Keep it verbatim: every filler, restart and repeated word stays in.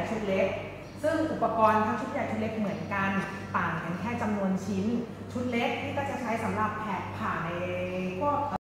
ชุดเล็กซึ่งอุปกรณ์ทั้งชุดใหญ่ชุดเล็กเหมือนกันต่างกันแค่จำนวนชิ้นชุดเล็กที่ก็จะใช้สำหรับแผกผ่าในพวก